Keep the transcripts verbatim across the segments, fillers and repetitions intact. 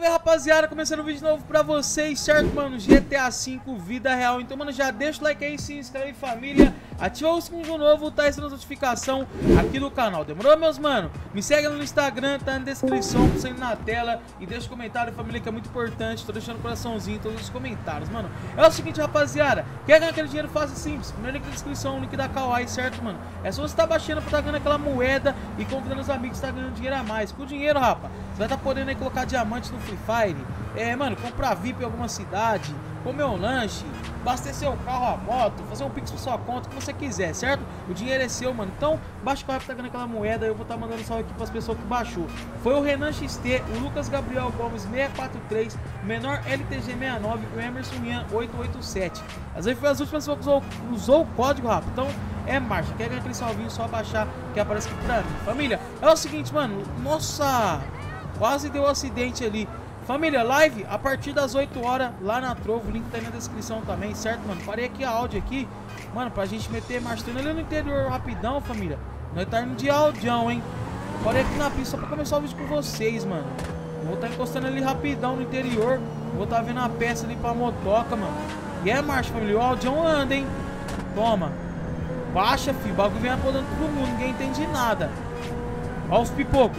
Salve, rapaziada, começando um vídeo novo pra vocês, certo, mano? G T A cinco, vida real. Então, mano, já deixa o like aí, se inscreve, família. Ativa o sininho novo, tá essa notificação aqui no canal. Demorou, meus mano? Me segue no Instagram, tá na descrição, tá saindo na tela. E deixa o comentário, família, que é muito importante. Tô deixando o coraçãozinho em todos os comentários, mano. É o seguinte, rapaziada, quer ganhar aquele dinheiro fácil e simples? Primeiro link na descrição, o link da Kawaii, certo, mano? É só você tá baixando pra tá ganhando aquela moeda e convidando os amigos que tá ganhando dinheiro a mais. Com o dinheiro, rapa, você vai tá podendo aí colocar diamante no Free Fire, é, mano, comprar V I P em alguma cidade, comer um lanche, abastecer o carro, a moto, fazer um pix pra sua conta, o que você quiser, certo? O dinheiro é seu, mano. Então, baixa o carro que tá ganhando aquela moeda. Eu vou estar tá mandando salve aqui pras pessoas que baixou. Foi o Renan X T, o Lucas Gabriel Gomes seiscentos e quarenta e três, o Menor L T G sessenta e nove, o Emerson Ian oitocentos e oitenta e sete. Às vezes foi as últimas pessoas que usou, usou o código, rápido. Então, é marcha. Quer ganhar aquele salvinho, só baixar que aparece aqui pra mim. Família, é o seguinte, mano. Nossa, quase deu um acidente ali. Família, live a partir das oito horas lá na Trovo, o link tá aí na descrição também, certo, mano? Parei aqui a áudio aqui, mano, pra gente meter marcha ali no interior rapidão, família. Nós tá indo de audião, hein? Parei aqui na pista só pra começar o vídeo com vocês, mano. Eu vou tá encostando ali rapidão no interior, vou tá vendo a peça ali pra motoca, mano. E é marcha, família, o audião anda, hein? Toma. Baixa, filho, o bagulho vem apodando todo mundo, ninguém entende nada. Ó os pipocos.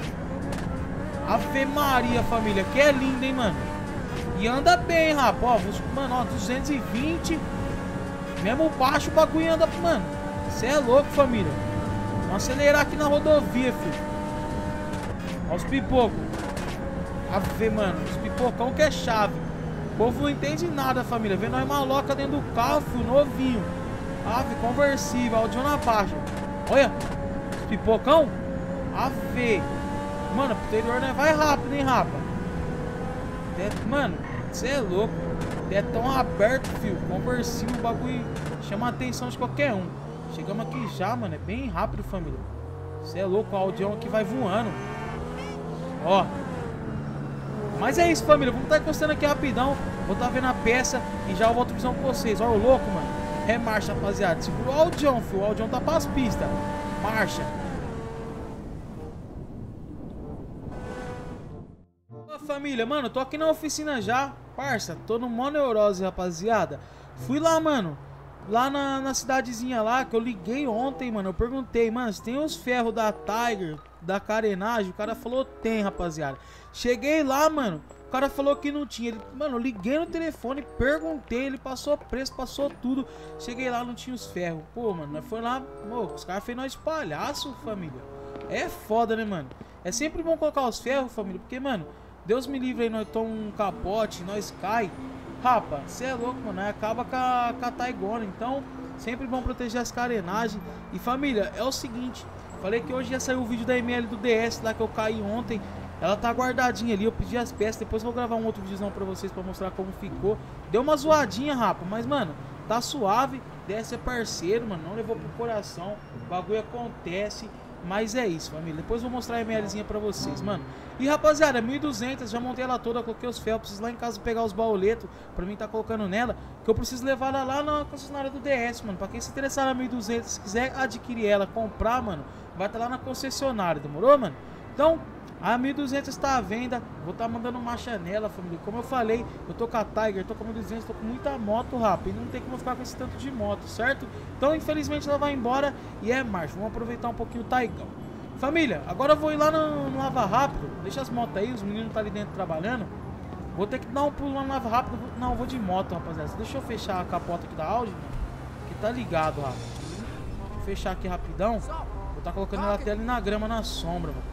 Ave Maria, família, que é lindo, hein, mano. E anda bem, rapaz. Ó, mano, ó, duzentos e vinte. Mesmo baixo o bagulho anda, mano. Você é louco, família. Vamos acelerar aqui na rodovia, filho. Ó os pipocos. Ave, mano, os pipocão que é chave. O povo não entende nada, família. Vê nós maloca dentro do carro, filho, novinho. Ave, conversível, áudio na baixa. Olha, os pipocão. Ave. Mano, pro interior não vai rápido, hein, rapa? É, mano, você é louco. É tão aberto, filho. Conversível, o bagulho chama a atenção de qualquer um. Chegamos aqui já, mano. É bem rápido, família. Você é louco, o audião aqui vai voando. Ó. Mas é isso, família. Vamos estar tá encostando aqui rapidão. Vou estar tá vendo a peça e já eu volto visão com vocês. Ó, o louco, mano. É marcha, rapaziada. Segura o audião, filho. O audião tá pras pistas. Marcha. Família, mano, tô aqui na oficina já, parça, tô no mó neurose, rapaziada. Fui lá, mano, lá na, na cidadezinha lá, que eu liguei ontem, mano, eu perguntei, mano, se tem os ferros da Tiger, da carenagem, o cara falou, tem, rapaziada. Cheguei lá, mano, o cara falou que não tinha, ele, mano, eu liguei no telefone, perguntei, ele passou preço, passou tudo. Cheguei lá, não tinha os ferros, pô, mano, nós foi lá, pô, os caras fez nós de palhaço, família. É foda, né, mano? É sempre bom colocar os ferros, família, porque, mano, Deus me livre aí, nós tomamos um capote, nós cai. Rapa, você é louco, mano, nós acaba com a, com a Taigona. Então, sempre bom proteger as carenagens. E família, é o seguinte, falei que hoje ia sair o vídeo da M L do D S lá que eu caí ontem. Ela tá guardadinha ali, eu pedi as peças. Depois eu vou gravar um outro vídeo pra vocês, pra mostrar como ficou. Deu uma zoadinha, rapa, mas, mano, tá suave. D S é parceiro, mano, não levou pro coração. O bagulho acontece. Mas é isso, família. Depois eu vou mostrar a MLzinha pra vocês, mano. E, rapaziada, mil e duzentos, já montei ela toda, coloquei os ferros. Preciso lá em casa pegar os baoletos pra mim tá colocando nela, que eu preciso levar ela lá na concessionária do D S, mano. Pra quem se interessar na mil e duzentos, se quiser adquirir ela, comprar, mano, vai estar tá lá na concessionária, demorou, mano? Então, a mil e duzentos tá à venda. Vou estar tá mandando marcha nela, família. Como eu falei, eu tô com a Tiger, tô com a mil e duzentos, tô com muita moto, rápido. E não tem como ficar com esse tanto de moto, certo? Então, infelizmente, ela vai embora e é marcha. Vamos aproveitar um pouquinho o Taigão. Família, agora eu vou ir lá no, no Lava Rápido. Deixa as motos aí, os meninos tá ali dentro trabalhando. Vou ter que dar um pulo lá no Lava Rápido. Não, eu vou de moto, rapaziada. Deixa eu fechar a capota aqui da Audi, que tá ligado, rápido. Vou fechar aqui rapidão. Vou tá colocando ela até ali na grama, na sombra, mano.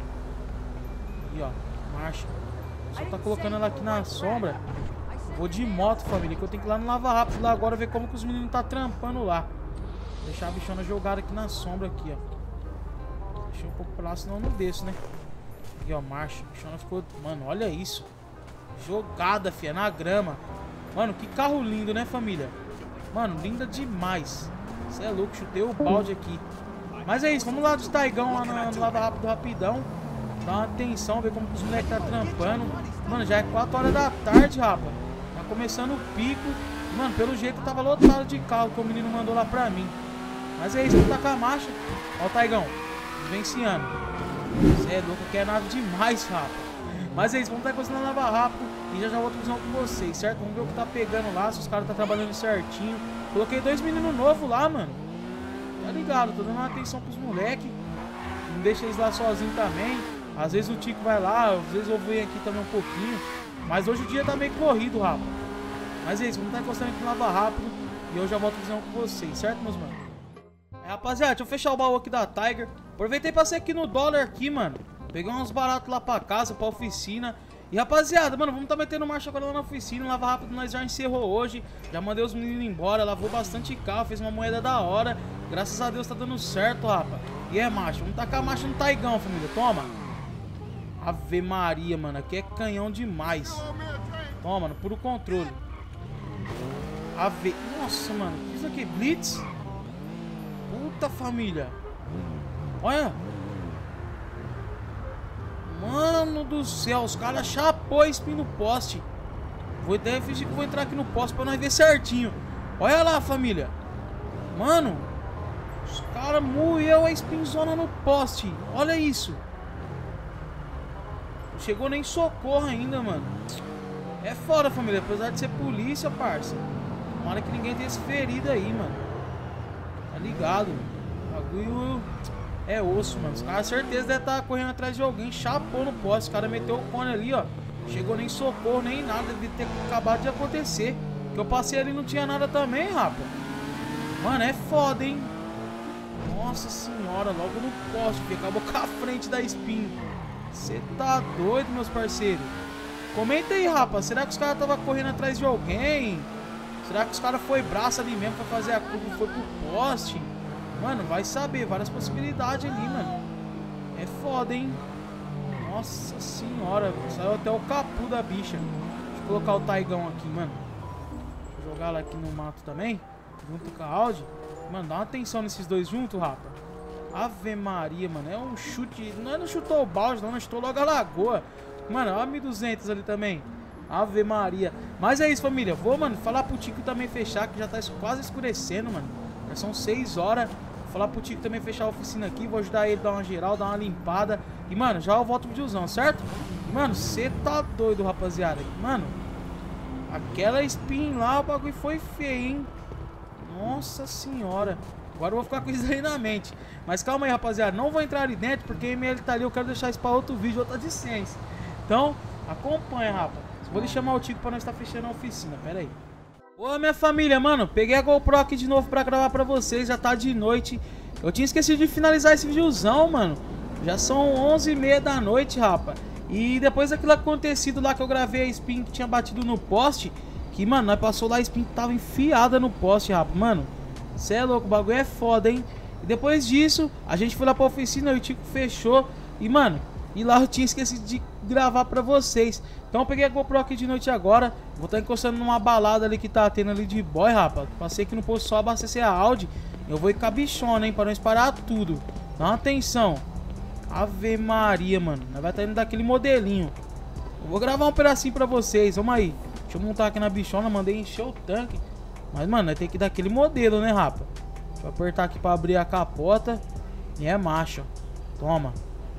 Aí, ó, marcha. Só tá colocando ela aqui na sombra. Vou de moto, família, que eu tenho que ir lá no Lava Rápido lá agora ver como que os meninos tá trampando lá. Vou deixar a bichona jogada aqui na sombra aqui, ó. Deixa um pouco pra lá, senão eu não desço, né? Aqui, ó, marcha. A bichona ficou... Mano, olha isso. Jogada, fia, na grama. Mano, que carro lindo, né, família? Mano, linda demais. Você é louco, chutei o balde aqui. Mas é isso, vamos lá de Taigão lá no, no Lava Rápido rapidão. Dá uma atenção, ver como que os moleques tá trampando. Mano, já é quatro horas da tarde, rapa. Tá começando o pico. Mano, pelo jeito tava lotado de carro que o menino mandou lá pra mim. Mas é isso, vamos tacar a marcha. Ó o Taigão, vivenciando. Você é louco, que é nada demais, rapa. Mas é isso, vamos estar encostando na Lava Rápido e já já volto visão com vocês, certo? Vamos ver o que tá pegando lá, se os caras tá trabalhando certinho. Coloquei dois meninos novos lá, mano. Tá ligado, tô dando uma atenção pros moleques. Não deixa eles lá sozinhos também. Às vezes o Tico vai lá, às vezes eu venho aqui também um pouquinho. Mas hoje o dia tá meio corrido, rapaz. Mas é isso, vamos estar encostando aqui no Lava Rápido e eu já volto visão com vocês, certo, meus mano? É, rapaziada, deixa eu fechar o baú aqui da Tiger. Aproveitei pra ser aqui no dólar aqui, mano. Peguei uns baratos lá pra casa, pra oficina. E rapaziada, mano, vamos tá metendo marcha agora lá na oficina. Lava Rápido, nós já encerrou hoje. Já mandei os meninos embora, lavou bastante carro, fez uma moeda da hora. Graças a Deus tá dando certo, rapaz. E é, macho, vamos tacar a marcha no Taigão, família, toma. Ave Maria, mano, aqui é canhão demais. Toma, mano, puro controle. Ave... Nossa, mano, o que é isso aqui? Blitz? Puta, família. Olha. Mano do céu, os caras chapou esse spin no poste. Vou até fingir que vou entrar aqui no poste pra nós ver certinho. Olha lá, família. Mano, os caras moeu a spinzona no poste. Olha isso. Não chegou nem socorro ainda, mano. É foda, família. Apesar de ser polícia, parça. Tomara que ninguém tenha se ferido aí, mano. Tá ligado? O bagulho... é osso, mano. Os caras, certeza, devem estar correndo atrás de alguém. Chapou no poste. Os caras meteu o cone ali, ó. Chegou nem socorro, nem nada. Deve ter acabado de acontecer. Que eu passei ali e não tinha nada também, rapaz. Mano, é foda, hein? Nossa senhora, logo no poste, que acabou com a frente da spin. Você tá doido, meus parceiros? Comenta aí, rapaz. Será que os caras estavam correndo atrás de alguém? Será que os caras foi braço ali mesmo pra fazer a curva e foi pro poste? Mano, vai saber, várias possibilidades ali, mano. É foda, hein? Nossa senhora, saiu até o capu da bicha. Deixa eu colocar o Taigão aqui, mano. Vou jogar ela aqui no mato também, junto com a Audi. Mano, dá uma atenção nesses dois juntos, rapa. Ave Maria, mano, é um chute. Não, não chutou o balde, não, não chutou logo a lagoa. Mano, olha a mil e duzentos ali também. Ave Maria. Mas é isso, família. Vou, mano, falar pro Tico também fechar, que já tá quase escurecendo, mano. Já são seis horas. Vou falar pro Tico também fechar a oficina aqui. Vou ajudar ele a dar uma geral, dar uma limpada. E, mano, já eu volto pro videozão, certo? Mano, você tá doido, rapaziada. Mano, aquela spin lá, o bagulho foi feio, hein? Nossa senhora. Agora eu vou ficar com isso aí na mente. Mas calma aí, rapaziada. Não vou entrar ali dentro, porque a M L tá ali. Eu quero deixar isso pra outro vídeo, outra licença. Então, acompanha, rapaz. Vou lhe chamar o Tico pra nós estar fechando a oficina. Pera aí. Boa, minha família, mano. Peguei a GoPro aqui de novo pra gravar pra vocês. Já tá de noite. Eu tinha esquecido de finalizar esse videozão, mano. Já são onze e meia da noite, rapaz. E depois daquilo acontecido lá que eu gravei a spin que tinha batido no poste, que, mano, nós passou lá a spin que tava enfiada no poste, rapaz. Mano, cê é louco, o bagulho é foda, hein? E depois disso, a gente foi lá pra oficina e o Tico fechou. E, mano, e lá eu tinha esquecido de gravar pra vocês. Então eu peguei a GoPro aqui de noite agora. Vou estar encostando numa balada ali que tá tendo ali de boy, rapaz. Passei aqui no posto só abastecer a Audi. Eu vou ir com a bichona, hein, pra não parar tudo. Dá uma atenção. Ave Maria, mano. Nós vai estar indo daquele modelinho. Eu vou gravar um pedacinho pra vocês. Vamos aí. Deixa eu montar aqui na bichona. Mandei encher o tanque. Mas, mano, nós tem que dar aquele modelo, né, rapaz? Deixa eu apertar aqui pra abrir a capota. E é macho. Toma.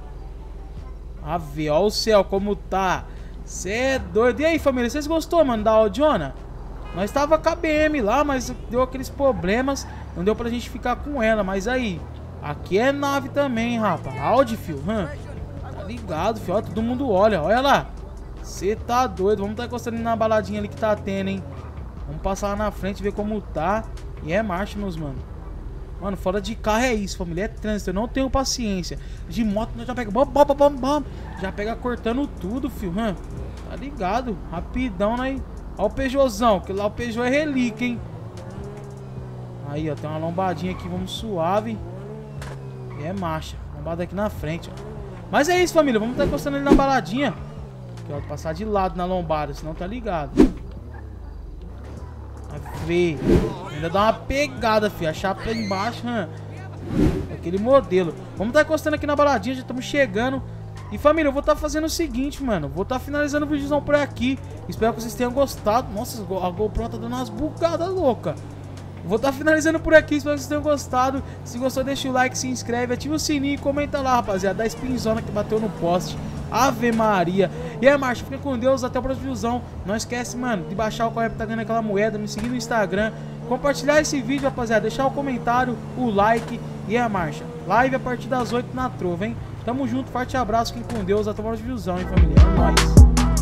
Ave, ó o céu como tá. Cê é doido. E aí, família, vocês gostou, mano, da Audiona? Nós tava com a B M lá, mas deu aqueles problemas. Não deu pra gente ficar com ela. Mas aí, aqui é nave também, rapaz. Audi, fio. Hum. Tá ligado, fio. Ó, todo mundo olha. Olha lá. Você tá doido. Vamos tá encostando na baladinha ali que tá tendo, hein. Vamos passar lá na frente, ver como tá. E é marcha, meus mano. Mano, fora de carro é isso, família. É trânsito. Eu não tenho paciência. De moto, nós já pega. Bom, bom, bom, bom. Já pega cortando tudo, fio. Hum. Tá ligado. Rapidão, né? Ó o Peugeotzão. Que lá o Peugeot é relíquia, hein. Aí, ó. Tem uma lombadinha aqui. Vamos suave. E é marcha. Lombada aqui na frente, ó. Mas é isso, família. Vamos tá encostando ali na baladinha. Aqui, ó. Passar de lado na lombada. Senão tá ligado. Ver. Ainda dá uma pegada, filho. A chapa embaixo, hum. Aquele modelo. Vamos estar tá encostando aqui na baladinha. Já estamos chegando. E família, eu vou estar tá fazendo o seguinte, mano. Vou estar tá finalizando o vídeozão por aqui. Espero que vocês tenham gostado. Nossa, a GoPro tá dando umas bugadas loucas. Vou estar tá finalizando por aqui, espero que vocês tenham gostado. Se gostou, deixa o like, se inscreve, ativa o sininho e comenta lá, rapaziada, da spinzona que bateu no poste. Ave Maria. E aí, marcha, fica com Deus, até o próximo visão. Não esquece, mano, de baixar o correio pra tá ganhando aquela moeda, me seguir no Instagram, compartilhar esse vídeo, rapaziada, deixar o comentário, o like e a marcha. Live a partir das oito na Trova, hein? Tamo junto, forte abraço, fiquem com Deus, até o próximo visão, hein, família. É nóis.